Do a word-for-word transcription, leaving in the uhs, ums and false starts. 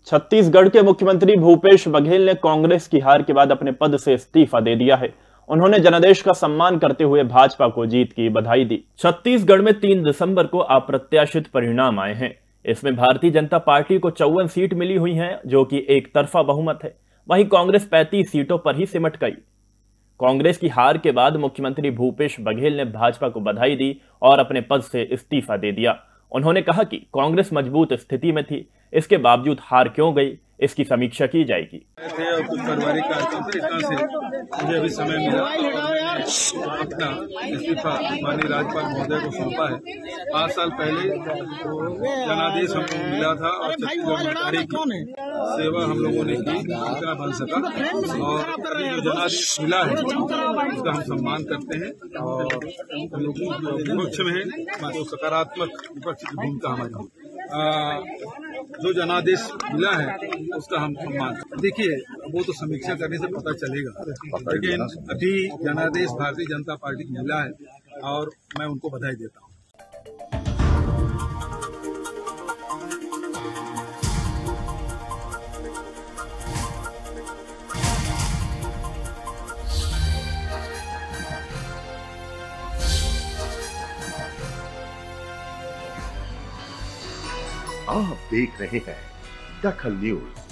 छत्तीसगढ़ के मुख्यमंत्री भूपेश बघेल ने कांग्रेस की हार के बाद अपने पद से इस्तीफा दे दिया है। उन्होंने जनादेश का सम्मान करते हुए भाजपा को जीत की बधाई दी। छत्तीसगढ़ में तीन दिसंबर को अप्रत्याशित परिणाम आए हैं। इसमें भारतीय जनता पार्टी को चौवन सीट मिली हुई हैं, जो कि एक तरफा बहुमत है। वहीं कांग्रेस पैंतीस सीटों पर ही सिमट गई। कांग्रेस की हार के बाद मुख्यमंत्री भूपेश बघेल ने भाजपा को बधाई दी और अपने पद से इस्तीफा दे दिया। उन्होंने कहा कि कांग्रेस मजबूत स्थिति में थी, इसके बावजूद हार क्यों गई, इसकी समीक्षा की जाएगी। थे और कुछ पारिवारिक कार्यक्रम थे, इस तरह से मुझे अभी समय मिला अपना इस्तीफा माननीय राज्यपाल महोदय को सौंपा है। पाँच साल पहले जनादेश हमको मिला था और छत्तीसगढ़ की सेवा हम लोगों ने की, इतना बन सका और जो जनादेश मिला है उसका हम सम्मान करते हैं और विपक्ष में है तो सकारात्मक विपक्ष की भूमिका हमारी। जो जनादेश मिला है उसका हम सम्मान। देखिए वो तो समीक्षा करने से पता चलेगा, लेकिन अभी जनादेश भारतीय जनता पार्टी को मिला है और मैं उनको बधाई देता हूँ। आप देख रहे हैं दखल न्यूज।